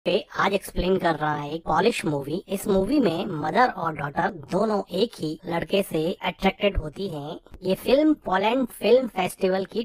पे आज एक्सप्लेन कर रहा है एक पॉलिश मूवी। इस मूवी में मदर और डॉटर दोनों एक ही लड़के से अट्रैक्टेड होती हैं। ये फिल्म पोलैंड फिल्म फेस्टिवल की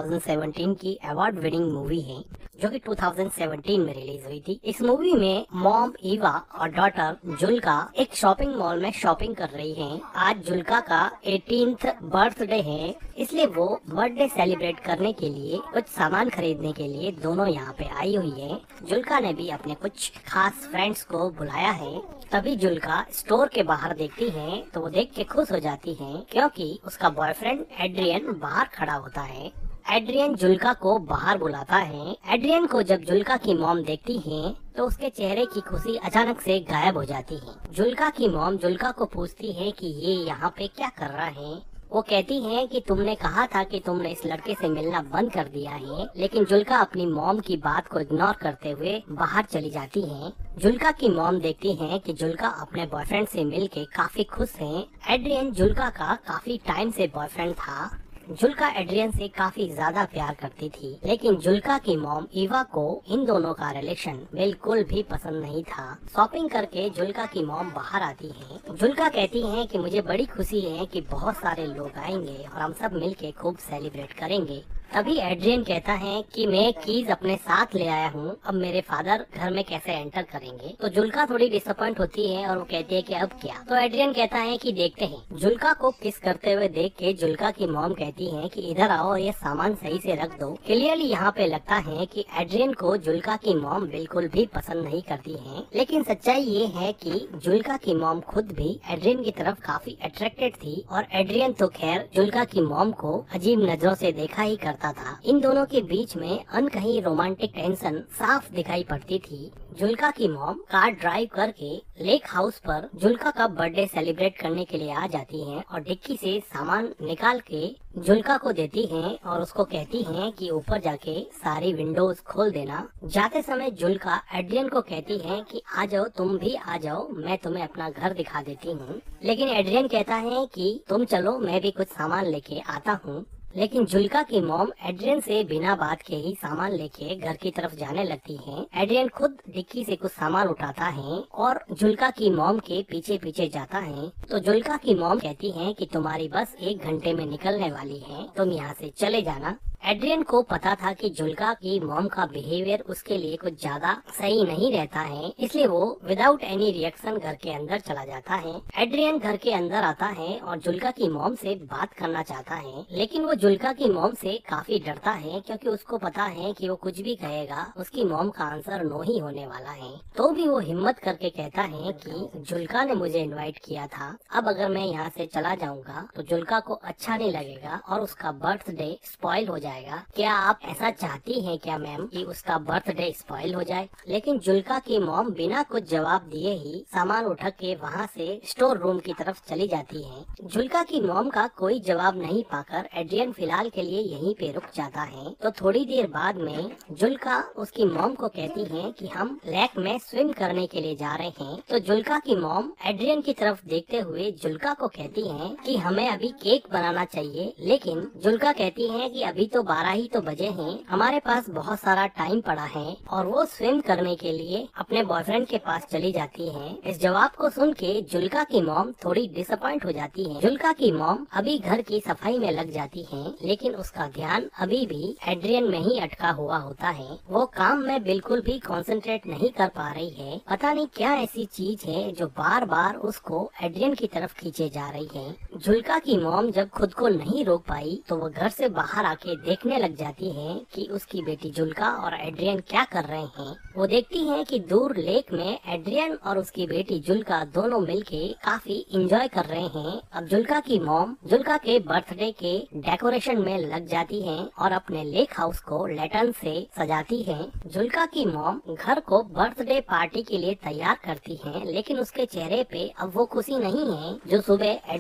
2017 की अवार्ड विनिंग मूवी है जो कि 2017 में रिलीज हुई थी। इस मूवी में मॉम ईवा और डॉटर जुल्का एक शॉपिंग मॉल में शॉपिंग कर रही हैं। आज जुल्का का 18th बर्थडे है, इसलिए वो बर्थडे सेलिब्रेट करने के लिए कुछ सामान खरीदने के लिए दोनों यहाँ पे आई हुई है। जुल्का ने भी अपने कुछ खास फ्रेंड्स को बुलाया है। तभी जुल्का स्टोर के बाहर देखती है तो वो देख के खुश हो जाती है क्योंकि उसका बॉयफ्रेंड एड्रियन बाहर खड़ा होता है। एड्रियन जुल्का को बाहर बुलाता है। एड्रियन को जब जुल्का की मॉम देखती है तो उसके चेहरे की खुशी अचानक से गायब हो जाती है। जुल्का की मॉम जुल्का को पूछती है कि ये यहाँ पे क्या कर रहा है। वो कहती हैं कि तुमने कहा था कि तुमने इस लड़के से मिलना बंद कर दिया है, लेकिन जुल्का अपनी मॉम की बात को इग्नोर करते हुए बाहर चली जाती है। जुल्का की मॉम देखती हैं कि जुल्का अपने बॉयफ्रेंड से मिलके काफी खुश है। एड्रियन जुल्का का काफी टाइम से बॉयफ्रेंड था। जुल्का एड्रियन से काफी ज्यादा प्यार करती थी, लेकिन जुल्का की मॉम ईवा को इन दोनों का रिलेशन बिल्कुल भी पसंद नहीं था। शॉपिंग करके जुल्का की मॉम बाहर आती है। जुल्का कहती है कि मुझे बड़ी खुशी है कि बहुत सारे लोग आएंगे और हम सब मिलके खूब सेलिब्रेट करेंगे। तभी एड्रियन कहता है कि मैं कीज अपने साथ ले आया हूँ, अब मेरे फादर घर में कैसे एंटर करेंगे। तो जुल्का थोड़ी डिसअपॉइंट होती है और वो कहती है कि अब क्या। तो एड्रियन कहता है कि देखते हैं। जुल्का को किस करते हुए देख के जुल्का की मॉम कहती है कि इधर आओ और ये सामान सही से रख दो। क्लियरली यहाँ पे लगता है कि एड्रियन को जुल्का की मॉम बिल्कुल भी पसंद नहीं करती है, लेकिन सच्चाई ये है कि जुल्का की मॉम खुद भी एड्रियन की तरफ काफी अट्रैक्टेड थी और एड्रियन तो खैर जुल्का की मॉम को अजीब नजरों से देखा ही करता था। इन दोनों के बीच में अनकही रोमांटिक टेंशन साफ दिखाई पड़ती थी। जुल्का की मॉम कार ड्राइव करके लेक हाउस पर जुल्का का बर्थडे सेलिब्रेट करने के लिए आ जाती हैं और डिक्की से सामान निकाल के जुल्का को देती हैं और उसको कहती हैं कि ऊपर जाके सारी विंडोज खोल देना। जाते समय जुल्का एड्रियन को कहती है कि आ जाओ, तुम भी आ जाओ, मैं तुम्हें अपना घर दिखा देती हूँ। लेकिन एड्रियन कहता है कि तुम चलो, मैं भी कुछ सामान लेके आता हूँ। लेकिन जुल्का की मॉम एड्रियन से बिना बात के ही सामान लेके घर की तरफ जाने लगती है। एड्रियन खुद डिक्की से कुछ सामान उठाता है और जुल्का की मॉम के पीछे पीछे जाता है। तो जुल्का की मॉम कहती है कि तुम्हारी बस 1 घंटे में निकलने वाली है, तुम यहाँ से चले जाना। एड्रियन को पता था कि जुल्का की मॉम का बिहेवियर उसके लिए कुछ ज्यादा सही नहीं रहता है, इसलिए वो विदाउट एनी रिएक्शन घर के अंदर चला जाता है। एड्रियन घर के अंदर आता है और जुल्का की मॉम से बात करना चाहता है, लेकिन वो जुल्का की मॉम से काफी डरता है क्योंकि उसको पता है कि वो कुछ भी कहेगा उसकी मॉम का आंसर नो ही होने वाला है। तो भी वो हिम्मत करके कहता है कि जुल्का ने मुझे इनवाइट किया था, अब अगर मैं यहाँ से चला जाऊंगा तो जुल्का को अच्छा नहीं लगेगा और उसका बर्थडे स्पॉइल हो जाएगा। क्या आप ऐसा चाहती हैं क्या मैम कि उसका बर्थडे स्पॉइल हो जाए? लेकिन जुल्का की मॉम बिना कुछ जवाब दिए ही सामान उठा के वहाँ से स्टोर रूम की तरफ चली जाती है। जुल्का की मॉम का कोई जवाब नहीं पाकर एड्रियन फिलहाल के लिए यहीं पे रुक जाता है। तो थोड़ी देर बाद में जुल्का उसकी मॉम को कहती है कि हम लेक में स्विम करने के लिए जा रहे हैं। तो जुल्का की मॉम एड्रियन की तरफ देखते हुए जुल्का को कहती है कि हमें अभी केक बनाना चाहिए, लेकिन जुल्का कहती है कि अभी तो 12 ही तो बजे हैं, हमारे पास बहुत सारा टाइम पड़ा है और वो स्विम करने के लिए अपने बॉयफ्रेंड के पास चली जाती है। इस जवाब को सुन के जुल्का की मॉम थोड़ी डिसअपॉइंट हो जाती है। जुल्का की मॉम अभी घर की सफाई में लग जाती है, लेकिन उसका ध्यान अभी भी एड्रियन में ही अटका हुआ होता है। वो काम में बिल्कुल भी कंसंट्रेट नहीं कर पा रही है। पता नहीं क्या ऐसी चीज है जो बार बार उसको एड्रियन की तरफ खींचे जा रही है। जुल्का की मॉम जब खुद को नहीं रोक पाई तो वो घर से बाहर आके देखने लग जाती है कि उसकी बेटी जुल्का और एड्रियन क्या कर रहे हैं। वो देखती है कि दूर लेक में एड्रियन और उसकी बेटी जुल्का दोनों मिलके काफी एंजॉय कर रहे हैं। अब जुल्का की मॉम जुल्का के बर्थडे के डेकोरेशन में लग जाती है और अपने लेक हाउस को लैंटर्न से सजाती है। जुल्का की मॉम घर को बर्थडे पार्टी के लिए तैयार करती है, लेकिन उसके चेहरे पे अब वो खुशी नहीं है जो सुबह एड्रियन के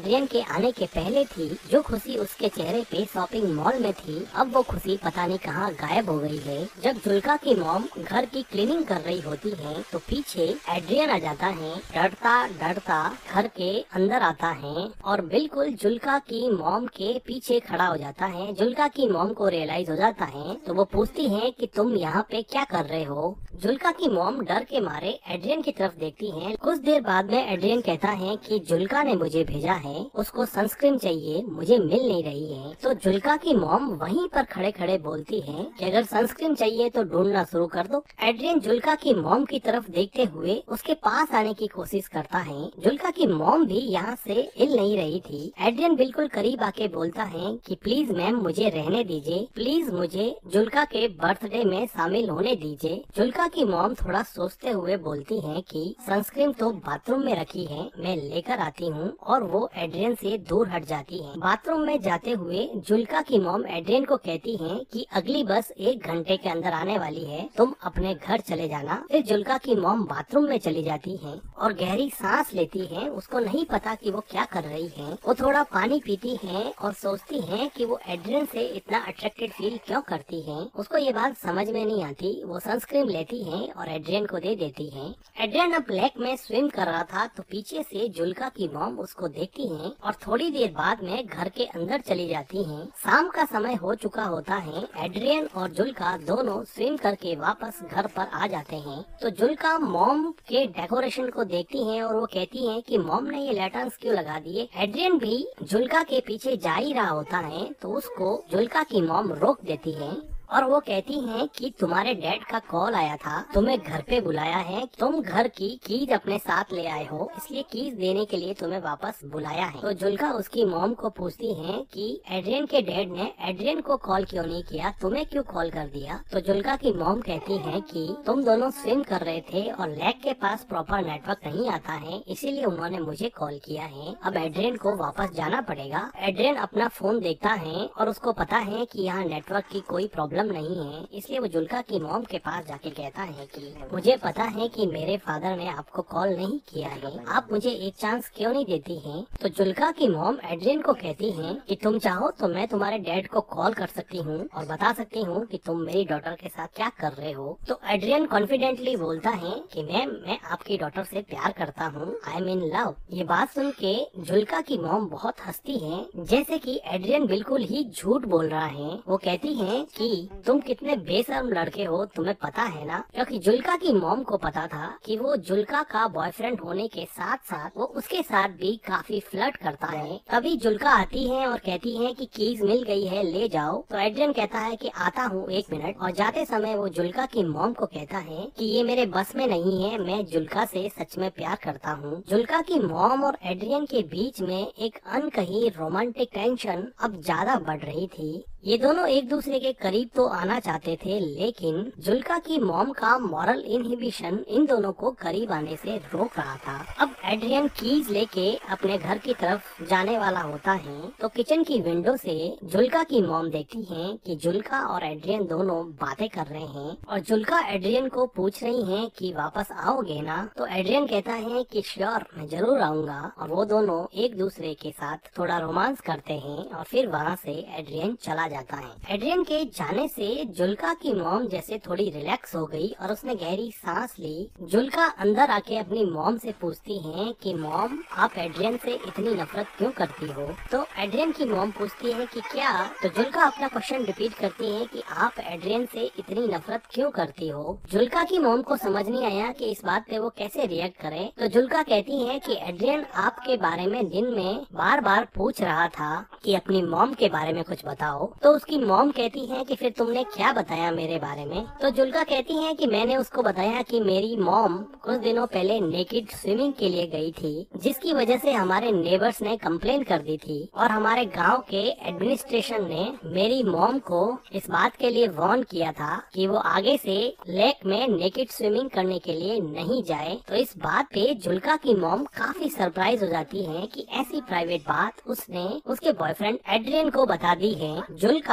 आने के पहले थी, जो खुशी उसके चेहरे पे शॉपिंग मॉल में थी, अब वो खुशी पता नहीं कहाँ गायब हो गई है। जब जुल्का की मॉम घर की क्लीनिंग कर रही होती है तो पीछे एड्रियन आ जाता है। डरता डरता घर के अंदर आता है और बिल्कुल जुल्का की मॉम के पीछे खड़ा हो जाता है। जुल्का की मॉम को रियलाइज हो जाता है तो वो पूछती है कि तुम यहाँ पे क्या कर रहे हो। जुल्का की मॉम डर के मारे एड्रियन की तरफ देखती है। कुछ देर बाद में एड्रियन कहता है कि जुल्का ने मुझे भेजा है, उसको सनस्क्रीन चाहिए, मुझे मिल नहीं रही है। तो जुल्का की मॉम वहीं पर खड़े खड़े बोलती है कि अगर सनस्क्रीन चाहिए तो ढूंढना शुरू कर दो। एड्रियन जुल्का की मॉम की तरफ देखते हुए उसके पास आने की कोशिश करता है। जुल्का की मॉम भी यहाँ से हिल नहीं रही थी। एड्रियन बिल्कुल करीब आके बोलता है कि प्लीज मैम मुझे रहने दीजिए, प्लीज मुझे जुल्का के बर्थडे में शामिल होने दीजिए। जुल्का की मॉम थोड़ा सोचते हुए बोलती है कि सनस्क्रीन तो बाथरूम में रखी है, मैं लेकर आती हूँ, और वो एड्रियन से दूर हट जाती है। बाथरूम में जाते हुए जुल्का की मॉम एड्रियन को कहती है कि अगली बस 1 घंटे के अंदर आने वाली है, तुम अपने घर चले जाना। फिर जुल्का की मॉम बाथरूम में चली जाती है और गहरी सांस लेती है। उसको नहीं पता कि वो क्या कर रही है। वो थोड़ा पानी पीती है और सोचती है कि वो एड्रियन से इतना अट्रैक्टेड फील क्यों करती है। उसको ये बात समझ में नहीं आती। वो सनस्क्रीन लेती है और एड्रियन को दे देती है। एड्रियन अब लेक में स्विम कर रहा था तो पीछे से जुल्का की मॉम उसको देखती है और थोड़ी देर बाद में घर के अंदर चली जाती है। शाम का समय हो चुका होता है। एड्रियन और जुल्का दोनों स्विम करके वापस घर पर आ जाते हैं। तो जुल्का मॉम के डेकोरेशन को देखती है और वो कहती है कि मॉम ने ये लैटर्न्स क्यों लगा दिए। एड्रियन भी जुल्का के पीछे जा ही रहा होता है तो उसको जुल्का की मॉम रोक देती है और वो कहती हैं कि तुम्हारे डैड का कॉल आया था, तुम्हें घर पे बुलाया है, तुम घर की कीज अपने साथ ले आए हो, इसलिए कीज देने के लिए तुम्हें वापस बुलाया है। तो जुल्का उसकी मॉम को पूछती है कि एड्रियन के डैड ने एड्रियन को कॉल क्यों नहीं किया, तुम्हें क्यों कॉल कर दिया। तो जुल्का की मॉम कहती है कि तुम दोनों स्विम कर रहे थे और लेक के पास प्रॉपर नेटवर्क नहीं आता है, इसीलिए उन्होंने मुझे कॉल किया है। अब एड्रियन को वापस जाना पड़ेगा। एड्रियन अपना फोन देखता है और उसको पता है कि यहाँ नेटवर्क की कोई प्रॉब्लम नहीं है, इसलिए वो जुल्का की मॉम के पास जाके कहता है कि मुझे पता है कि मेरे फादर ने आपको कॉल नहीं किया है, आप मुझे एक चांस क्यों नहीं देती हैं। तो जुल्का की मॉम एड्रियन को कहती है कि तुम चाहो तो मैं तुम्हारे डैड को कॉल कर सकती हूँ और बता सकती हूँ कि तुम मेरी डॉटर के साथ क्या कर रहे हो। तो एड्रियन कॉन्फिडेंटली बोलता है कि मैम मैं आपकी डॉटर से प्यार करता हूँ, आई एम इन लव। ये बात सुन के जुल्का की मॉम बहुत हंसती है, जैसे कि एड्रियन बिल्कुल ही झूठ बोल रहा है। वो कहती है कि तुम कितने बेशर्म लड़के हो, तुम्हें पता है ना। क्योंकि जुल्का की मॉम को पता था कि वो जुल्का का बॉयफ्रेंड होने के साथ साथ वो उसके साथ भी काफी फ्लर्ट करता है। तभी जुल्का आती है और कहती है कि कीज मिल गई है, ले जाओ। तो एड्रियन कहता है कि आता हूँ 1 मिनट, और जाते समय वो जुल्का की मॉम को कहता है कि ये मेरे बस में नहीं है, मैं जुल्का से सच में प्यार करता हूँ। जुल्का की मॉम और एड्रियन के बीच में एक अनकही रोमांटिक टेंशन अब ज्यादा बढ़ रही थी। ये दोनों एक दूसरे के करीब तो आना चाहते थे, लेकिन जुल्का की मॉम का मॉरल इनहिबिशन इन दोनों को करीब आने से रोक रहा था। अब एड्रियन कीज लेके अपने घर की तरफ जाने वाला होता है तो किचन की विंडो से जुल्का की मॉम देखती है कि जुल्का और एड्रियन दोनों बातें कर रहे हैं और जुल्का एड्रियन को पूछ रही है कि वापस आओगे ना। तो एड्रियन कहता है कि श्योर, मैं जरूर आऊंगा, और वो दोनों एक दूसरे के साथ थोड़ा रोमांस करते हैं और फिर वहाँ से एड्रियन चला जाता है। एड्रियन के जाने से जुल्का की मॉम जैसे थोड़ी रिलैक्स हो गई और उसने गहरी सांस ली। जुल्का अंदर आके अपनी मॉम से पूछती है कि मॉम आप एड्रियन से इतनी नफरत क्यों करती हो। तो एड्रियन की मॉम पूछती है कि क्या। तो जुल्का अपना क्वेश्चन रिपीट करती है कि आप एड्रियन से इतनी नफरत क्यों करती हो। जुल्का की मॉम को समझ नहीं आया कि इस बात पे वो कैसे रिएक्ट करे। तो जुल्का कहती है कि एड्रियन आपके बारे में दिन में बार बार पूछ रहा था कि अपनी मॉम के बारे में कुछ बताओ। तो उसकी मॉम कहती है कि फिर तुमने क्या बताया मेरे बारे में। तो जुल्का कहती है कि मैंने उसको बताया कि मेरी मॉम कुछ दिनों पहले नेकेड स्विमिंग के लिए गई थी, जिसकी वजह से हमारे नेबर्स ने कंप्लेन कर दी थी और हमारे गांव के एडमिनिस्ट्रेशन ने मेरी मॉम को इस बात के लिए वार्न किया था कि वो आगे से लेक में नेकेड स्विमिंग करने के लिए नहीं जाए। तो इस बात पे जुल्का की मॉम काफी सरप्राइज हो जाती है कि ऐसी प्राइवेट बात उसने उसके बॉयफ्रेंड एड्रियन को बता दी है। जुल्का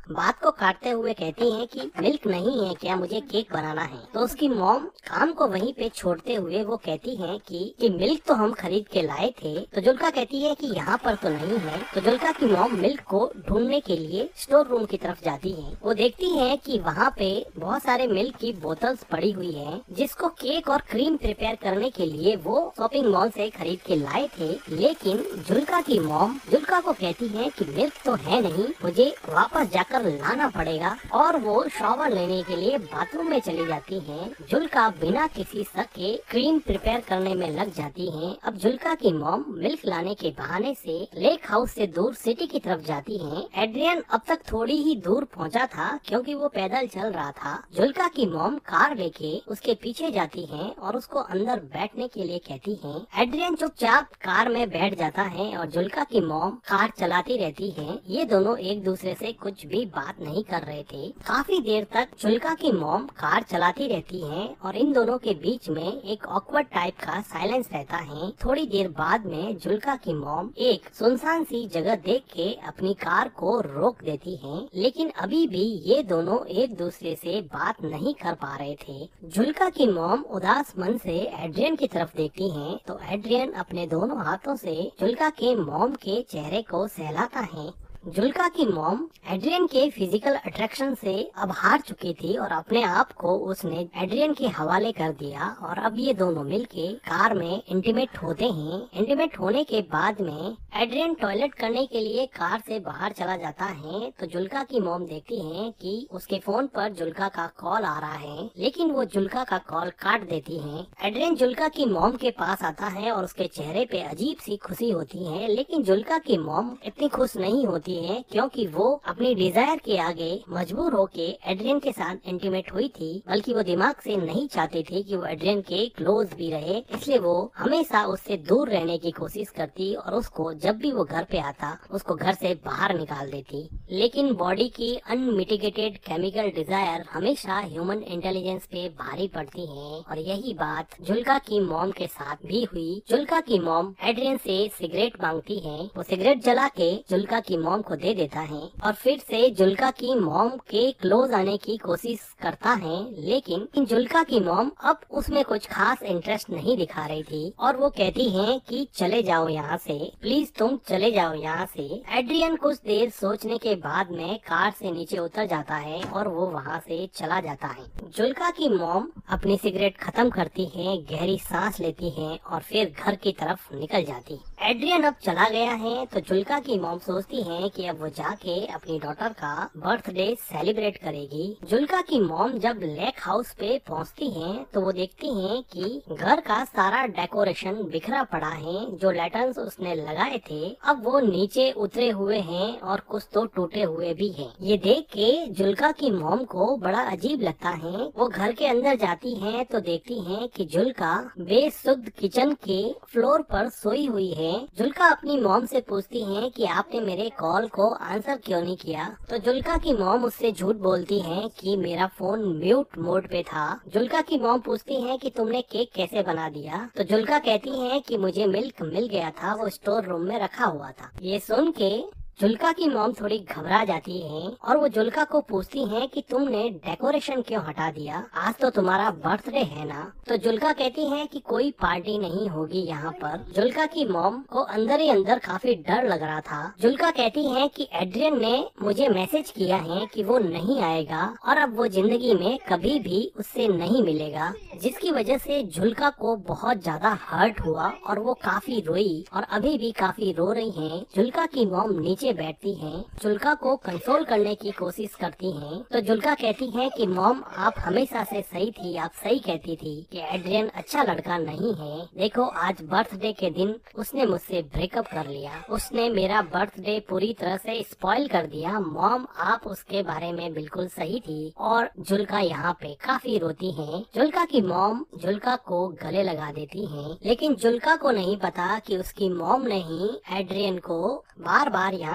बात को काटते हुए कहती है कि मिल्क नहीं है क्या, मुझे केक बनाना है। तो उसकी मॉम काम को वहीं पे छोड़ते हुए वो कहती है कि मिल्क तो हम खरीद के लाए थे। तो जुल्का कहती है कि यहाँ पर तो नहीं है। तो जुल्का की मॉम मिल्क को ढूंढने के लिए स्टोर रूम की तरफ जाती है। वो देखती है कि वहाँ पे बहुत सारे मिल्क की बोतल्स पड़ी हुई है, जिसको केक और क्रीम प्रिपेयर करने के लिए वो शॉपिंग मॉल से खरीद के लाए थे। लेकिन जुल्का की मॉम जुल्का को कहती है कि मिल्क तो है नहीं, मुझे वापस जाकर लाना पड़ेगा। और वो शॉवर लेने के लिए बाथरूम में चली जाती है। जुल्का बिना किसी शक के क्रीम प्रिपेयर करने में लग जाती है। अब जुल्का की मॉम मिल्क लाने के बहाने से लेक हाउस से दूर सिटी की तरफ जाती है। एड्रियन अब तक थोड़ी ही दूर पहुंचा था क्योंकि वो पैदल चल रहा था। जुल्का की मॉम कार लेके उसके पीछे जाती है और उसको अंदर बैठने के लिए कहती है। एड्रियन चुपचाप कार में बैठ जाता है और जुल्का की मॉम कार चलाती रहती है। ये दोनों एक दूसरे से कुछ भी बात नहीं कर रहे थे। काफी देर तक जुल्का की मॉम कार चलाती रहती है और इन दोनों के बीच में एक ऑकवर्ड टाइप का साइलेंस रहता है। थोड़ी देर बाद में जुल्का की मॉम एक सुनसान सी जगह देख के अपनी कार को रोक देती है। लेकिन अभी भी ये दोनों एक दूसरे से बात नहीं कर पा रहे थे। जुल्का की मॉम उदास मन से एड्रियन की तरफ देखती है तो एड्रियन अपने दोनों हाथों से जुल्का के मॉम के चेहरे को सहलाता है। जुल्का की मॉम एड्रियन के फिजिकल अट्रैक्शन से अब हार चुकी थी और अपने आप को उसने एड्रियन के हवाले कर दिया और अब ये दोनों मिलके कार में इंटीमेट होते हैं। इंटीमेट होने के बाद में एड्रियन टॉयलेट करने के लिए कार से बाहर चला जाता है। तो जुल्का की मॉम देखती है कि उसके फोन पर जुल्का का कॉल आ रहा है, लेकिन वो जुल्का का कॉल काट देती है। एड्रियन जुल्का की मॉम के पास आता है और उसके चेहरे पे अजीब सी खुशी होती है। लेकिन जुल्का की मॉम इतनी खुश नहीं होती है क्योंकि वो अपनी डिजायर के आगे मजबूर होके एड्रियन के साथ इंटीमेट हुई थी, बल्कि वो दिमाग से नहीं चाहती थी कि वो एड्रियन के क्लोज भी रहे। इसलिए वो हमेशा उससे दूर रहने की कोशिश करती और उसको जब भी वो घर पे आता उसको घर से बाहर निकाल देती। लेकिन बॉडी की अनमिटिगेटेड केमिकल डिजायर हमेशा ह्यूमन इंटेलिजेंस पे भारी पड़ती है और यही बात जुल्का की मॉम के साथ भी हुई। जुल्का की मॉम एड्रियन से सिगरेट मांगती है। वो सिगरेट जला के जुल्का की मॉम को दे देता है और फिर से जुल्का की मॉम के क्लोज आने की कोशिश करता है। लेकिन जुल्का की मॉम अब उसमें कुछ खास इंटरेस्ट नहीं दिखा रही थी और वो कहती है कि चले जाओ यहाँ से, प्लीज तुम चले जाओ यहाँ से। एड्रियन कुछ देर सोचने के बाद में कार से नीचे उतर जाता है और वो वहाँ से चला जाता है। जुल्का की मॉम अपनी सिगरेट खत्म करती है, गहरी सांस लेती है और फिर घर की तरफ निकल जाती। एड्रियन अब चला गया है तो जुल्का की मॉम सोचती है कि अब वो जाके अपनी डॉटर का बर्थडे सेलिब्रेट करेगी। जुल्का की मॉम जब लेक हाउस पे पहुंचती हैं तो वो देखती हैं कि घर का सारा डेकोरेशन बिखरा पड़ा है। जो लैटर्न्स उसने लगाए थे अब वो नीचे उतरे हुए हैं और कुछ तो टूटे हुए भी हैं। ये देख के जुल्का की मॉम को बड़ा अजीब लगता है। वो घर के अंदर जाती है तो देखती है कि जुल्का बेसुध किचन के फ्लोर पर सोई हुई है। जुल्का अपनी मॉम से पूछती है कि आपने मेरे कॉल को आंसर क्यों नहीं किया। तो जुल्का की मॉम उससे झूठ बोलती है कि मेरा फोन म्यूट मोड पे था। जुल्का की मॉम पूछती है कि तुमने केक कैसे बना दिया। तो जुल्का कहती है कि मुझे मिल्क मिल गया था, वो स्टोर रूम में रखा हुआ था। ये सुन के जुल्का की मॉम थोड़ी घबरा जाती है और वो जुल्का को पूछती है कि तुमने डेकोरेशन क्यों हटा दिया, आज तो तुम्हारा बर्थडे है ना। तो जुल्का कहती है कि कोई पार्टी नहीं होगी यहाँ पर। जुल्का की मॉम को अंदर ही अंदर काफी डर लग रहा था। जुल्का कहती है कि एड्रियन ने मुझे मैसेज किया है कि वो नहीं आएगा और अब वो जिंदगी में कभी भी उससे नहीं मिलेगा, जिसकी वजह से जुल्का को बहुत ज्यादा हर्ट हुआ और वो काफी रोई और अभी भी काफी रो रही है। जुल्का की मॉम नीचे बैठती हैं, जुल्का को कंसोल करने की कोशिश करती हैं। तो जुल्का कहती है कि मॉम आप हमेशा से सही थी, आप सही कहती थी कि एड्रियन अच्छा लड़का नहीं है। देखो आज बर्थडे के दिन उसने मुझसे ब्रेकअप कर लिया, उसने मेरा बर्थडे पूरी तरह से स्पॉइल कर दिया। मॉम आप उसके बारे में बिल्कुल सही थी। और जुल्का यहाँ पे काफी रोती है। जुल्का की मॉम जुल्का को गले लगा देती है, लेकिन जुल्का को नहीं पता कि उसकी मॉम ने ही एड्रियन को बार बार यहाँ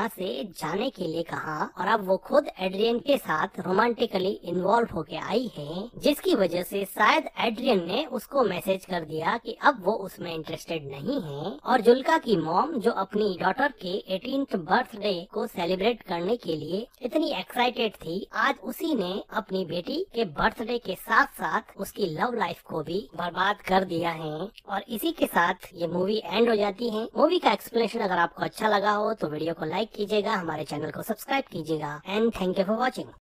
यहाँ से जाने के लिए कहा और अब वो खुद एड्रियन के साथ रोमांटिकली इन्वॉल्व होके आई है, जिसकी वजह से शायद एड्रियन ने उसको मैसेज कर दिया कि अब वो उसमें इंटरेस्टेड नहीं है। और जुल्का की मॉम जो अपनी डॉटर के 18th बर्थडे को सेलिब्रेट करने के लिए इतनी एक्साइटेड थी, आज उसी ने अपनी बेटी के बर्थडे के साथ साथ उसकी लव लाइफ को भी बर्बाद कर दिया है। और इसी के साथ ये मूवी एंड हो जाती है। मूवी का एक्सप्लेनेशन अगर आपको अच्छा लगा हो तो वीडियो को लाइक कीजिएगा, हमारे चैनल को सब्सक्राइब कीजिएगा and thank you for watching.